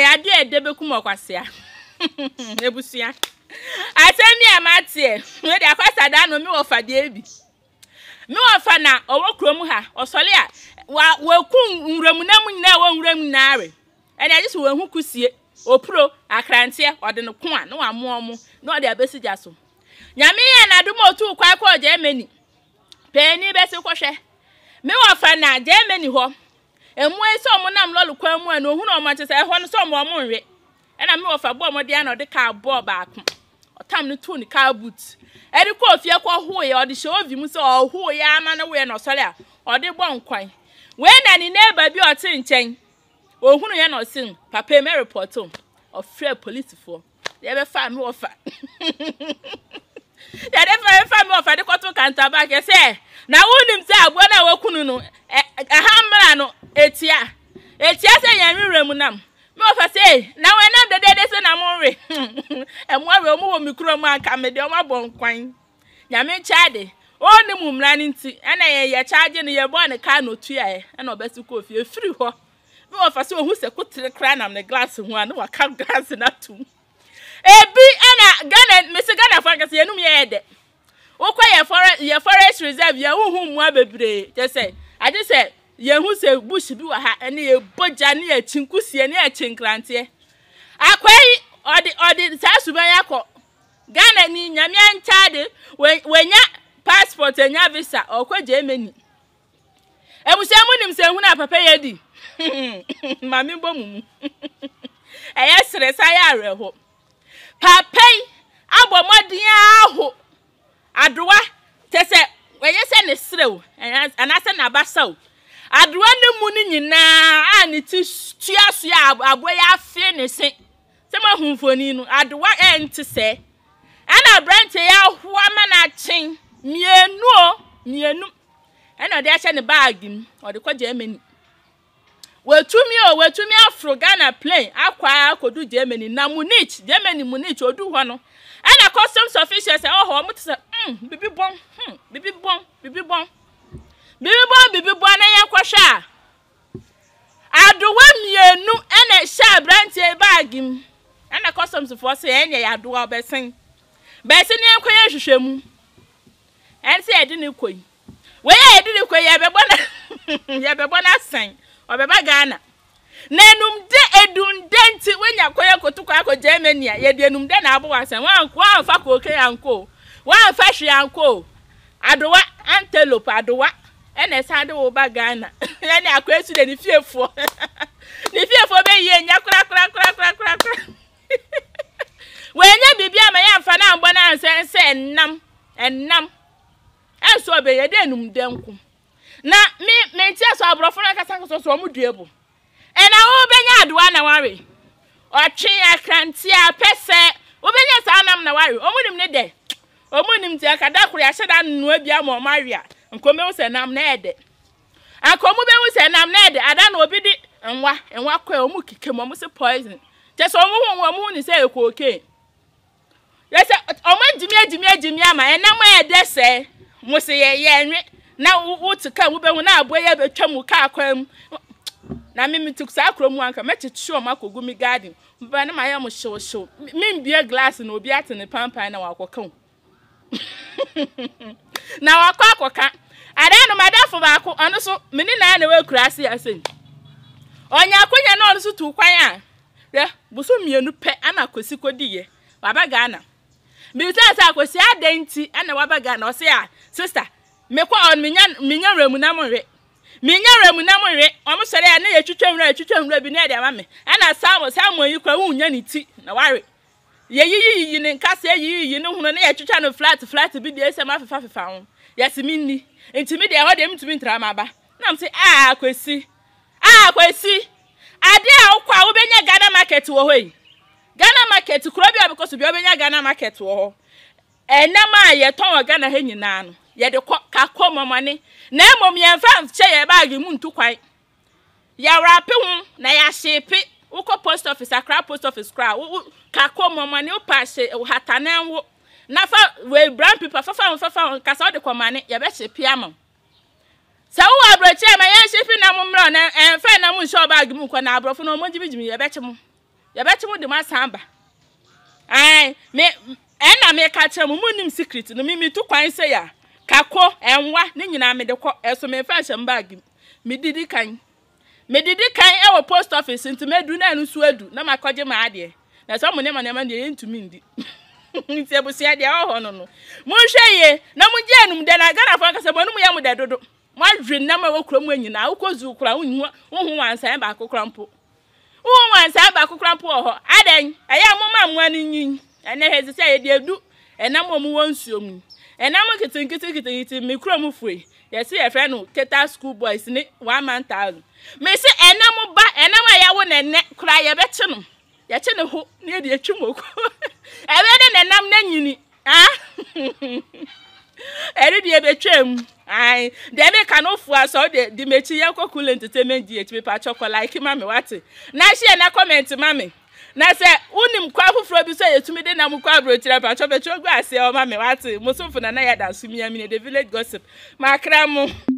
ade edebe kuma kwasea ebusia asemi amatie we de akwasa da no mi wo fa de bi mi wo fa na owo krom ha osole a wa kun nwramu na mu nyina wo nwramu na are ene age so hu kusie opro akrante ode no ko a no amomo no ode abesija so nyame ye na dum otu kwa kwa Germany peni besi kwohwe mi wo fa na Germany ho emu ese omunam lolu kwa mu na ohunu omachese ho no so omo nwe ena mi wo fa bo mo dia na ode ka bo baako otam no tu ni car boot eri ko ofie ko ho ye ode she ovi mu so ho ye ama no we no sole a ode bo nkwan we na ni neighbor bi ote nchen ohunu ye no sin papa me report of free police for they be fa mi wo fa they dey fa mi wo fa de ko to kanta back say na wonim say agbo na wakunu no ahamra no etia say yan reremu nam me wo fa say na we nam de say na mo we emu awe omu wo mikro mu aka me de o ma bon kwan nyame chade oni mumra ni nti na ye charge ne ye bo ne ka no tua na obesi ko ofie free ho me wo fa say ohu se kotere kra nam ne glass hu a na wa ka glass na tum ebi ana Ghana Mr. Ghana fa ka say enum ye de ye forest reserve ye hu mu abebre je say ade say ye hu say bush bi wa ha ene ye boja ne ye chinkusie ne ye chinkrante akwai odi sa suban yakọ Ghana ni nyame anchade wenya passport enya visa okwa Germany ebusiamu nim se hu na papa ye di mami bomumu eye stress aya reho papai abomodin aho adowa tese weye se ne srew anase na basaw adowa ne mu ni nyina ani ti tuaso ya aboya afi ne se ma humfoni no adowa enti se ana branch ya ho ama na chen mienu ana de ache ne bag m ode kwa Germany wetumi afro Ghana plane akwa akodu Germany na Munich odu ho no ana customs officials say oh mo tse bibi bon na ya kwhwa adowa mienu ana sha branch bag m ana customs for say enya ya adowa obesen besi ni enkoye hwehwemu ense edi ni koyi we edi ni koyi ya bebo na san obeba Ghana nenum de edundenti wenya koye kotukwa ko Germany ya de enum de na abo wasan wan fa ko ke anko wan fa hwe anko adowa Antelope adowa ene sa de wo ba Ghana ya ni akwesu de ni fiefo be ye nya kura wenya bibia ma ya mfa na ambo na ansense ennam enso be ye de enum de nko na me ntia so abrofo na kasa nko so mu duebu ena wo benya adowa na ware otwe akrante a pese wo benya sa anam na ware omunim ne de omunim ti akada kure ya hyeda nnu abia ma omare nkome wo se nam na ede akomu be wo se nam na ede ada na obi di enwa kwa omu kikemo mo se poison je so omu ni se ekoke yes omu jimi ama enam ede se mo se ye enwe na wutika wo be hu na aboye betwam ka akwam na mimi tuksa akromu anka mechichi o makogu mi garden ba na maye mo show mimbie glass na obi atene pampan na wakoka na wakoka ada no madafo baako ono so meni na we kurase asen onya akonya na ono so tu kwan a re buso mienu pe ana kosi kodiye baba Ghana mi say akosi adenti ana baba Ghana o say a sister mekwa on minya remu na monre omo sere ya na ye twetwamra bi na de ama me ana samo yi kwa wunya ni ti na ware ye yi ni nkasa yi ni hunu na ye twetwa no flat bi de ese ma fefa ho yes minni enti de ho de mtumi ntra ma ba na mse kwesi ade a ukwa wo benya Ghana market wo hoyi Ghana market kuro bi abikoso bi obenya Ghana market wo ho enama ye ton Ghana ha nyina no ye de ka komomane na emom ye mfa che ye bag mu ntukwan ya wrap hu na ya shepe uko post office akra post office kra ka komomane o passe hatanan wo na fa we brand people fa ka so de komane ye be shepe ama sa wo abroche ma ye shepe na mo mra na emfa na mo show bag mu ko na abrofo no mo jibijimi ye be che mo ya beti mu de masamba ai me ena me ka che mu nim secret no mi tu kwan se ya kako enwa ne nyina me de ko eso me fa hye bag me didi kan e wo post office ntimedu na anu su adu na makoje ma ade na so mo ne ma de ntumi ndi nti ebusia de ho no no mo hweye na mo je anum de na Ghana fo kase bonu mo ya mo de dodo mo adwen na ma wo kura mo anyina wo kozu kura wo hu wansan ba kokora mpo wo wansan ba kokora mpo ho aden eya mo ma mo aninyin ene hezi se ye de edu ena mo mo wonsuo mu ena mo kitinkiti me kura mo fue yesi ye friend no keta school boys ni 1 month out me se ena mo ba ena ma ya wo nenne kura ye beche no ye che ne ho ne de atwumoko ebe de nenam na nyini eri de betwem ai de me kanofu aso de mechi ye kokule entertainment di echi pa choko like mama wate na share na comment mama na se unim kwa fufuro bi so yetumi de na mu kwa brotira pa chobe chogwa ase o mama wate musufu na ya da sumi amine the village gossip makra mu